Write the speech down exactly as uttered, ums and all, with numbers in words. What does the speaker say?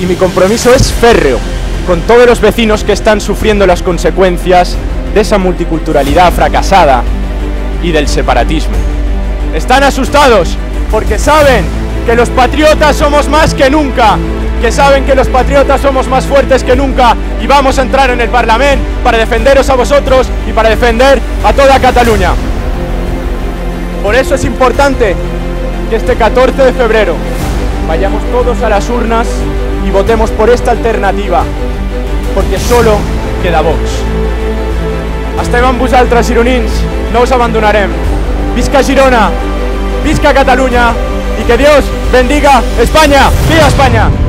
y mi compromiso es férreo con todos los vecinos que están sufriendo las consecuencias de esa multiculturalidad fracasada y del separatismo. Están asustados porque saben que los patriotas somos más que nunca, que saben que los patriotas somos más fuertes que nunca y vamos a entrar en el Parlamento para defenderos a vosotros y para defender a toda Cataluña. Por eso es importante que este catorce de febrero vayamos todos a las urnas y votemos por esta alternativa, porque solo queda Vox. Estem amb vosaltres, gironins, no us abandonarem. Visca Girona, visca Catalunya y que Dios bendiga España. ¡Viva España!